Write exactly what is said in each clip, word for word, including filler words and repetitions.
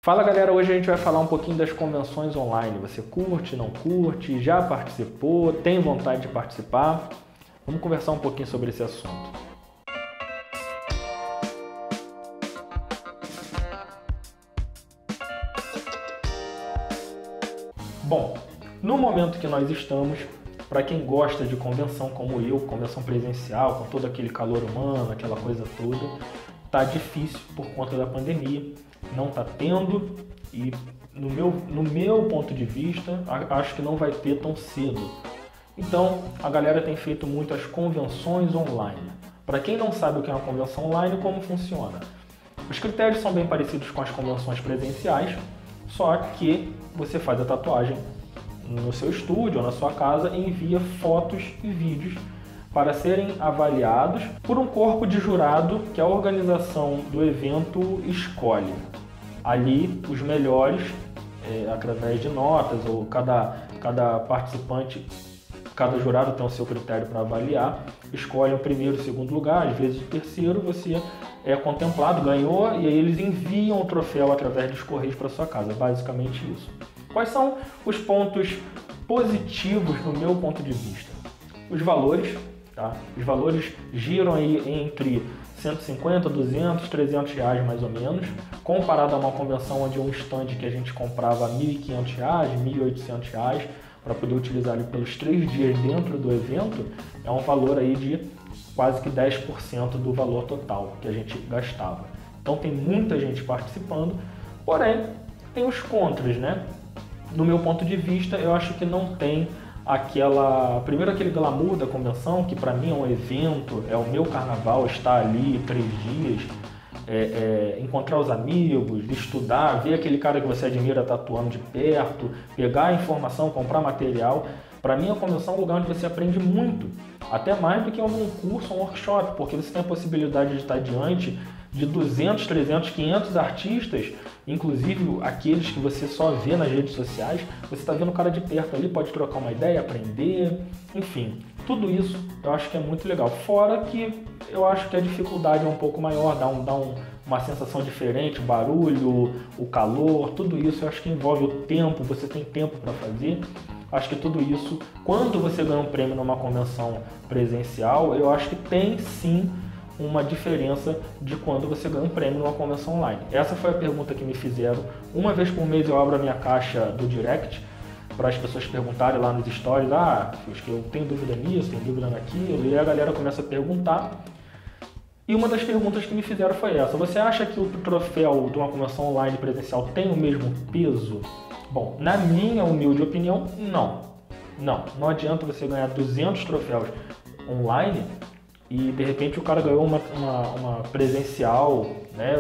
Fala galera, hoje a gente vai falar um pouquinho das convenções online. Você curte, não curte, já participou, tem vontade de participar? Vamos conversar um pouquinho sobre esse assunto. Bom, no momento que nós estamos, para quem gosta de convenção como eu, convenção presencial, com todo aquele calor humano, aquela coisa toda, tá difícil por conta da pandemia. Não está tendo e no meu, no meu ponto de vista acho que não vai ter tão cedo. Então a galera tem feito muitas convenções online. Para quem não sabe o que é uma convenção online, como funciona? Os critérios são bem parecidos com as convenções presenciais, só que você faz a tatuagem no seu estúdio ou na sua casa e envia fotos e vídeos para serem avaliados por um corpo de jurado que a organização do evento escolhe. Ali, os melhores, é, através de notas, ou cada, cada participante, cada jurado tem o seu critério para avaliar, escolhe o primeiro e o segundo lugar, às vezes o terceiro, você é contemplado, ganhou, e aí eles enviam o troféu através dos correios para sua casa, basicamente isso. Quais são os pontos positivos no meu ponto de vista? Os valores. Tá? Os valores giram aí entre cento e cinquenta, duzentos, trezentos reais mais ou menos, comparado a uma convenção onde um stand que a gente comprava mil e quinhentos reais, mil e oitocentos reais, para poder utilizar ele pelos três dias dentro do evento, é um valor aí de quase que dez por cento do valor total que a gente gastava. Então tem muita gente participando, porém tem os contras, né? No meu ponto de vista, eu acho que não tem aquela, primeiro aquele glamour da convenção, que para mim é um evento, é o meu carnaval, estar ali três dias, é, é, encontrar os amigos, estudar, ver aquele cara que você admira tatuando de perto, pegar a informação, comprar material. Para mim a convenção é um lugar onde você aprende muito, até mais do que algum curso ou um workshop, porque você tem a possibilidade de estar diante de duzentos, trezentos, quinhentos artistas, inclusive aqueles que você só vê nas redes sociais. Você está vendo o cara de perto ali, pode trocar uma ideia, aprender, enfim, tudo isso eu acho que é muito legal. Fora que eu acho que a dificuldade é um pouco maior, dá, um, dá um, uma sensação diferente, o barulho, o calor, tudo isso eu acho que envolve o tempo, você tem tempo para fazer. Acho que tudo isso, quando você ganha um prêmio numa convenção presencial, eu acho que tem sim uma diferença de quando você ganha um prêmio numa convenção online. Essa foi a pergunta que me fizeram. Uma vez por mês eu abro a minha caixa do direct para as pessoas perguntarem lá nos stories, ah, eu tenho dúvida nisso, tenho dúvida naquilo, e a galera começa a perguntar. E uma das perguntas que me fizeram foi essa: você acha que o troféu de uma convenção online presencial tem o mesmo peso? Bom, na minha humilde opinião, não. Não, não adianta você ganhar duzentos troféus online e de repente o cara ganhou uma, uma, uma presencial, né,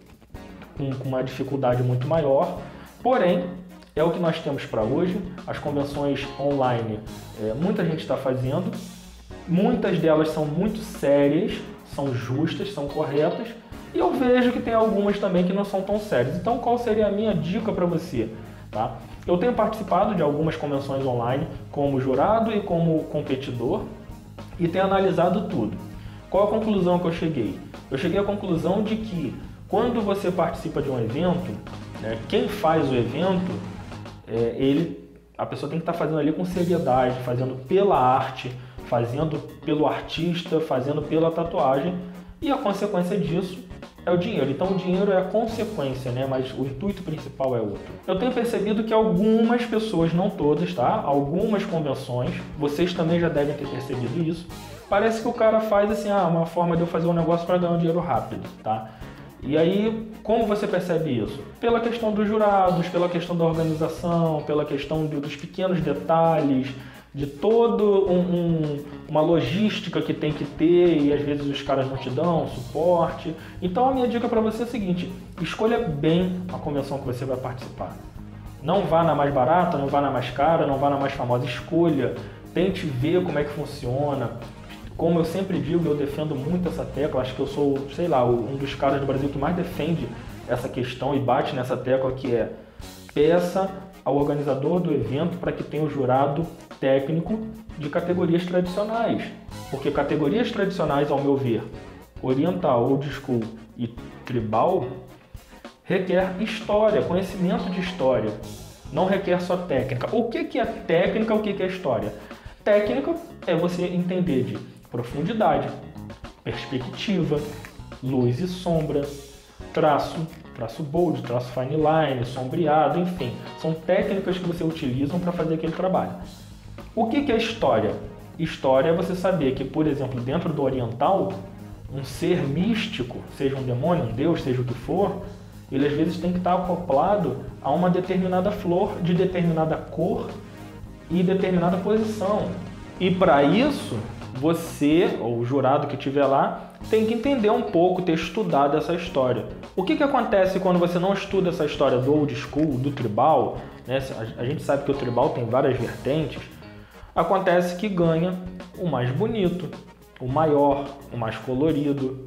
com, com uma dificuldade muito maior. Porém, é o que nós temos para hoje. As convenções online, é, muita gente está fazendo, muitas delas são muito sérias, são justas, são corretas, e eu vejo que tem algumas também que não são tão sérias. Então qual seria a minha dica para você? Tá? Eu tenho participado de algumas convenções online como jurado e como competidor, e tenho analisado tudo. Qual a conclusão que eu cheguei? Eu cheguei à conclusão de que quando você participa de um evento, né, quem faz o evento, é, ele, a pessoa tem que estar fazendo ali com seriedade, fazendo pela arte, fazendo pelo artista, fazendo pela tatuagem, e a consequência disso é o dinheiro. Então o dinheiro é a consequência, né? Mas o intuito principal é outro. Eu tenho percebido que algumas pessoas, não todas, tá? Algumas convenções, vocês também já devem ter percebido isso, parece que o cara faz assim, ah, uma forma de eu fazer um negócio para ganhar um dinheiro rápido, tá? E aí, como você percebe isso? Pela questão dos jurados, pela questão da organização, pela questão de, dos pequenos detalhes, de todo um, um, uma logística que tem que ter, e às vezes os caras não te dão suporte. Então a minha dica para você é a seguinte: escolha bem a convenção que você vai participar. Não vá na mais barata, não vá na mais cara, não vá na mais famosa. Escolha, tente ver como é que funciona. Como eu sempre digo, eu defendo muito essa tecla. Acho que eu sou, sei lá, um dos caras do Brasil que mais defende essa questão e bate nessa tecla, que é: peça ao organizador do evento para que tenha o jurado técnico de categorias tradicionais, porque categorias tradicionais, ao meu ver, oriental, old school e tribal, requer história, conhecimento de história. Não requer só técnica. O que que é técnica, o que que é história? Técnica é você entender de profundidade, perspectiva, luz e sombra, traço, traço bold, traço fine line, sombreado, enfim. São técnicas que você utiliza para fazer aquele trabalho. O que que é história? História é você saber que, por exemplo, dentro do oriental, um ser místico, seja um demônio, um deus, seja o que for, ele às vezes tem que estar acoplado a uma determinada flor de determinada cor e determinada posição. E para isso, você, ou o jurado que estiver lá, tem que entender um pouco, ter estudado essa história. O que que acontece quando você não estuda essa história do old school, do tribal, né? A gente sabe que o tribal tem várias vertentes. Acontece que ganha o mais bonito, o maior, o mais colorido,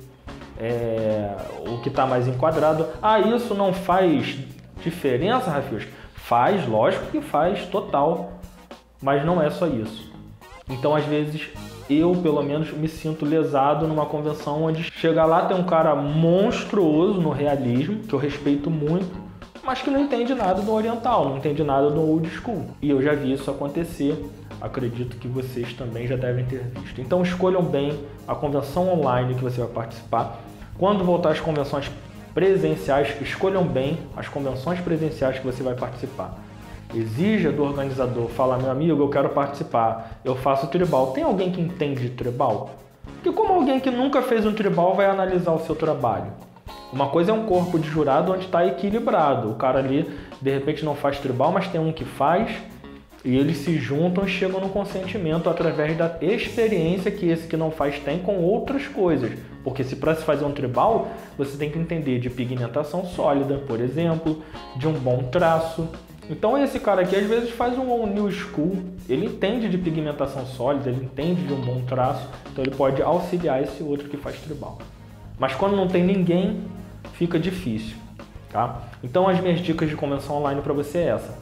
é, o que está mais enquadrado. Ah, isso não faz diferença, Rafios? Faz, lógico que faz, total, mas não é só isso. Então, às vezes, eu, pelo menos, me sinto lesado numa convenção onde chega lá, tem um cara monstruoso no realismo, que eu respeito muito, mas que não entende nada do oriental, não entende nada do old school. E eu já vi isso acontecer, acredito que vocês também já devem ter visto. Então, escolham bem a convenção online que você vai participar. Quando voltar às convenções presenciais, escolham bem as convenções presenciais que você vai participar. Exija do organizador, fala, meu amigo, eu quero participar, eu faço tribal. Tem alguém que entende de tribal? Porque como alguém que nunca fez um tribal vai analisar o seu trabalho? Uma coisa é um corpo de jurado onde está equilibrado. O cara ali, de repente, não faz tribal, mas tem um que faz, e eles se juntam e chegam no consentimento através da experiência que esse que não faz tem com outras coisas. Porque se para se fazer um tribal, você tem que entender de pigmentação sólida, por exemplo, de um bom traço. Então esse cara aqui às vezes faz um new school, ele entende de pigmentação sólida, ele entende de um bom traço, então ele pode auxiliar esse outro que faz tribal. Mas quando não tem ninguém, fica difícil, tá? Então as minhas dicas de convenção online para você é essa.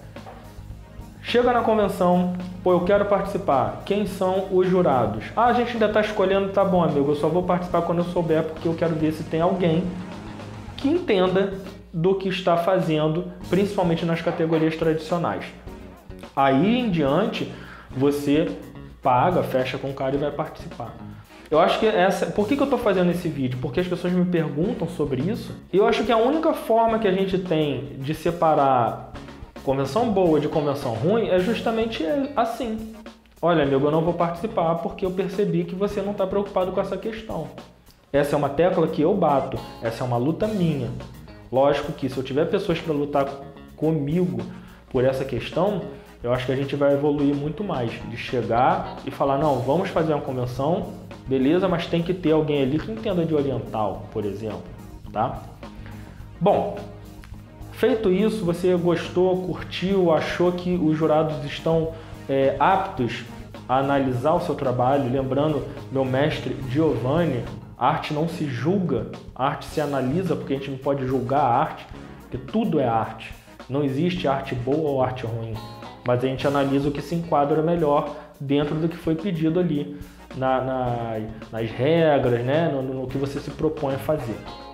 Chega na convenção, pô, eu quero participar. Quem são os jurados? Ah, a gente ainda está escolhendo, tá bom, amigo, eu só vou participar quando eu souber, porque eu quero ver se tem alguém que entenda do que está fazendo, principalmente nas categorias tradicionais. Aí em diante, você paga, fecha com o cara e vai participar. Eu acho que essa... Por que que eu estou fazendo esse vídeo? Porque as pessoas me perguntam sobre isso. E eu acho que a única forma que a gente tem de separar convenção boa de convenção ruim é justamente assim. Olha, amigo, eu não vou participar porque eu percebi que você não está preocupado com essa questão. Essa é uma tecla que eu bato. Essa é uma luta minha. Lógico que se eu tiver pessoas para lutar comigo por essa questão, eu acho que a gente vai evoluir muito mais. De chegar e falar, não, vamos fazer uma convenção, beleza, mas tem que ter alguém ali que entenda de oriental, por exemplo, tá? Bom, feito isso, você gostou, curtiu, achou que os jurados estão é, aptos a analisar o seu trabalho? Lembrando, meu mestre Giovanni, a arte não se julga, a arte se analisa, porque a gente não pode julgar a arte, porque tudo é arte. Não existe arte boa ou arte ruim, mas a gente analisa o que se enquadra melhor dentro do que foi pedido ali, na, na, nas regras, né? no, no que você se propõe a fazer.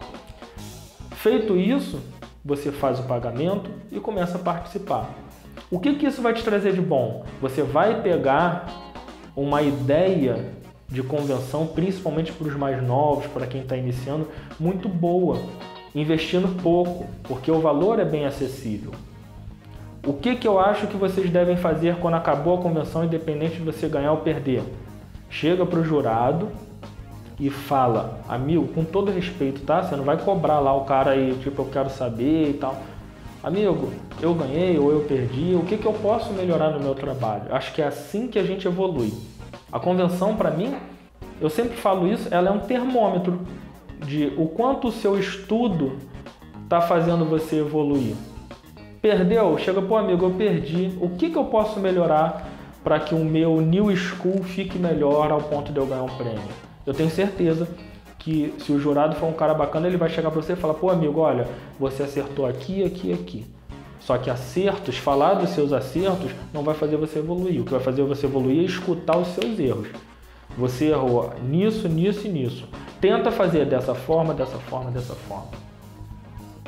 Feito isso, você faz o pagamento e começa a participar. O que que isso vai te trazer de bom? Você vai pegar uma ideia de convenção, principalmente para os mais novos, para quem está iniciando, muito boa, investindo pouco, porque o valor é bem acessível. O que que eu acho que vocês devem fazer quando acabou a convenção, independente de você ganhar ou perder? Chega para o jurado e fala, amigo, com todo respeito, tá? Você não vai cobrar lá o cara aí, tipo, eu quero saber e tal. Amigo, eu ganhei ou eu perdi, o que que eu posso melhorar no meu trabalho? Acho que é assim que a gente evolui. A convenção, para mim, eu sempre falo isso, ela é um termômetro de o quanto o seu estudo está fazendo você evoluir. Perdeu? Chega, pô, amigo, eu perdi. O que que eu posso melhorar para que o meu new school fique melhor ao ponto de eu ganhar um prêmio? Eu tenho certeza que se o jurado for um cara bacana, ele vai chegar para você e falar, pô, amigo, olha, você acertou aqui, aqui, aqui. Só que acertos, falar dos seus acertos, não vai fazer você evoluir. O que vai fazer você evoluir é escutar os seus erros. Você errou nisso, nisso e nisso. Tenta fazer dessa forma, dessa forma, dessa forma.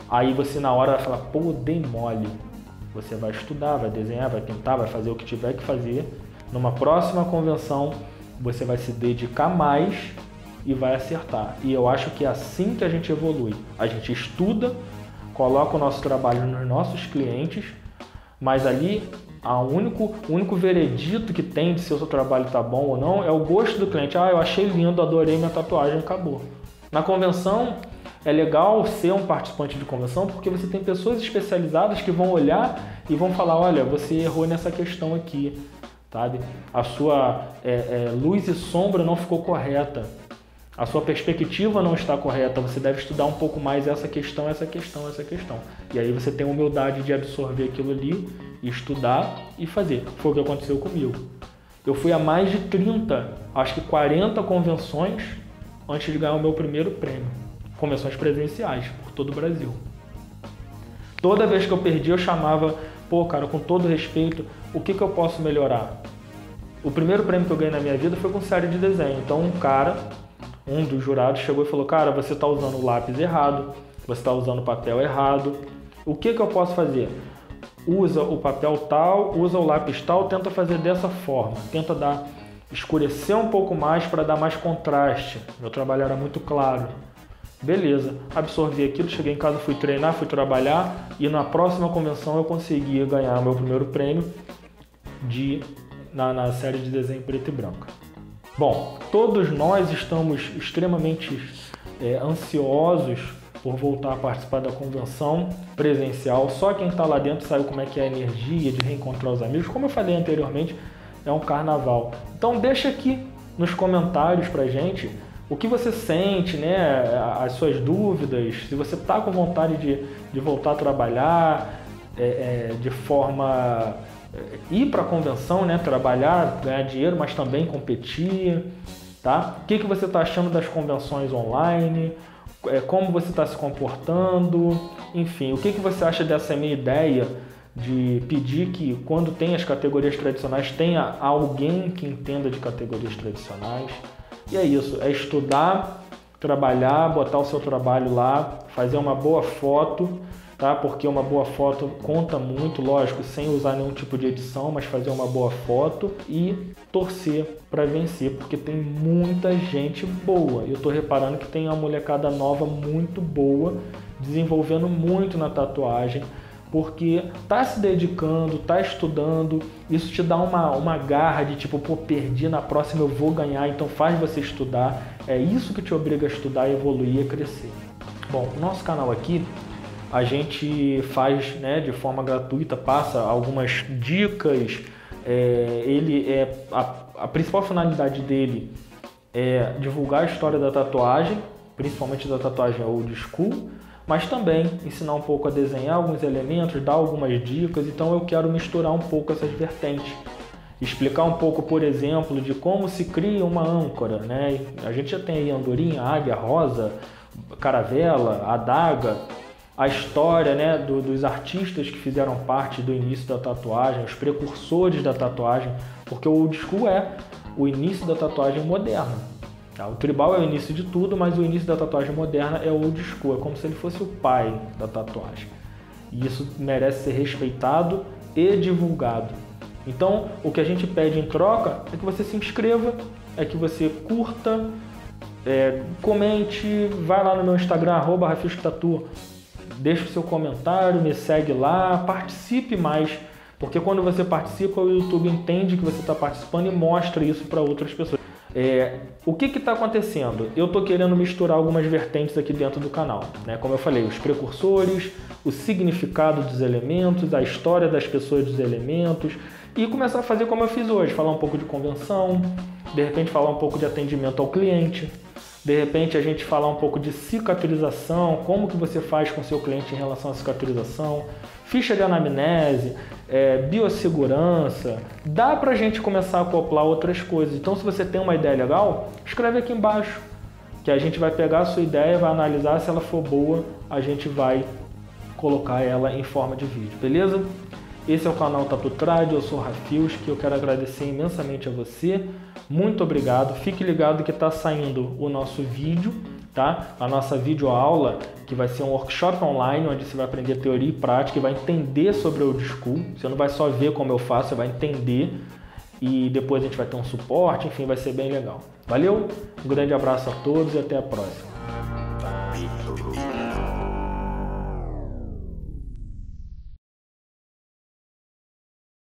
aí você na hora vai falar, pô, dei mole. Você vai estudar, vai desenhar, vai pintar, vai fazer o que tiver que fazer. Numa próxima convenção, você vai se dedicar mais e vai acertar. E eu acho que é assim que a gente evolui. A gente estuda, coloca o nosso trabalho nos nossos clientes, mas ali a único, o único veredito que tem de se o seu trabalho está bom ou não é o gosto do cliente. Ah, eu achei lindo, adorei minha tatuagem, acabou. Na convenção, é legal ser um participante de convenção porque você tem pessoas especializadas que vão olhar e vão falar, olha, você errou nessa questão aqui, sabe? A sua é, é, luz e sombra não ficou correta. A sua perspectiva não está correta, você deve estudar um pouco mais essa questão, essa questão, essa questão. E aí você tem a humildade de absorver aquilo ali, estudar e fazer. Foi o que aconteceu comigo. Eu fui a mais de trinta, acho que quarenta convenções antes de ganhar o meu primeiro prêmio. Convenções presenciais por todo o Brasil. Toda vez que eu perdi, eu chamava, pô, cara, com todo respeito, o que, que eu posso melhorar? O primeiro prêmio que eu ganhei na minha vida foi com série de desenho. Então um cara... Um dos jurados chegou e falou, cara, você está usando o lápis errado, você está usando o papel errado. O que, que eu posso fazer? Usa o papel tal, usa o lápis tal, tenta fazer dessa forma. Tenta dar, escurecer um pouco mais para dar mais contraste. Meu trabalho era muito claro. Beleza, absorvi aquilo, cheguei em casa, fui treinar, fui trabalhar e na próxima convenção eu consegui ganhar meu primeiro prêmio de, na, na série de desenho preto e branco. Bom, todos nós estamos extremamente é, ansiosos por voltar a participar da convenção presencial. Só quem está lá dentro sabe como é que é a energia de reencontrar os amigos. Como eu falei anteriormente, é um carnaval. Então deixa aqui nos comentários pra gente o que você sente, né? As suas dúvidas, se você está com vontade de, de voltar a trabalhar é, é, de forma... ir para a convenção, né? Trabalhar, ganhar dinheiro, mas também competir, tá? O que, que você está achando das convenções online? É, como você está se comportando? Enfim, o que, que você acha dessa minha ideia de pedir que quando tem as categorias tradicionais tenha alguém que entenda de categorias tradicionais? E é isso, é estudar, trabalhar, botar o seu trabalho lá, fazer uma boa foto, tá? Porque uma boa foto conta muito, lógico, sem usar nenhum tipo de edição, mas fazer uma boa foto e torcer para vencer, porque tem muita gente boa. Eu tô reparando que tem uma molecada nova muito boa, desenvolvendo muito na tatuagem, porque tá se dedicando, tá estudando, isso te dá uma, uma garra de tipo, pô, perdi, na próxima eu vou ganhar, então faz você estudar, é isso que te obriga a estudar, evoluir e crescer. Bom, o nosso canal aqui, a gente faz, né, de forma gratuita, passa algumas dicas, é, ele é, a, a principal finalidade dele é divulgar a história da tatuagem, principalmente da tatuagem old school, mas também ensinar um pouco a desenhar alguns elementos, dar algumas dicas, então eu quero misturar um pouco essas vertentes. Explicar um pouco, por exemplo, de como se cria uma âncora, né? A gente já tem aí andorinha, águia, rosa, caravela, adaga, a história, né, do, dos artistas que fizeram parte do início da tatuagem, os precursores da tatuagem, porque o old school é o início da tatuagem moderna. O tribal é o início de tudo, mas o início da tatuagem moderna é o old school, é como se ele fosse o pai da tatuagem. E isso merece ser respeitado e divulgado. Então, o que a gente pede em troca é que você se inscreva, é que você curta, é, comente, vai lá no meu Instagram, arroba rafiscotatu, deixa o seu comentário, me segue lá, participe mais, porque quando você participa, o YouTube entende que você está participando e mostra isso para outras pessoas. É, o que está acontecendo? Eu estou querendo misturar algumas vertentes aqui dentro do canal, né? Como eu falei, os precursores, o significado dos elementos, a história das pessoas dos elementos e começar a fazer como eu fiz hoje, falar um pouco de convenção, de repente falar um pouco de atendimento ao cliente, de repente a gente falar um pouco de cicatrização, como que você faz com o seu cliente em relação à cicatrização, ficha de anamnese, é, biossegurança, dá pra gente começar a acoplar outras coisas. Então, se você tem uma ideia legal, escreve aqui embaixo, que a gente vai pegar a sua ideia, vai analisar, se ela for boa, a gente vai colocar ela em forma de vídeo, beleza? Esse é o canal Tatutrad, eu sou o Rafilski, eu quero agradecer imensamente a você, muito obrigado, fique ligado que está saindo o nosso vídeo, tá? A nossa videoaula, que vai ser um workshop online, onde você vai aprender teoria e prática e vai entender sobre o Old School. Você não vai só ver como eu faço, você vai entender. E depois a gente vai ter um suporte, enfim, vai ser bem legal. Valeu, um grande abraço a todos e até a próxima.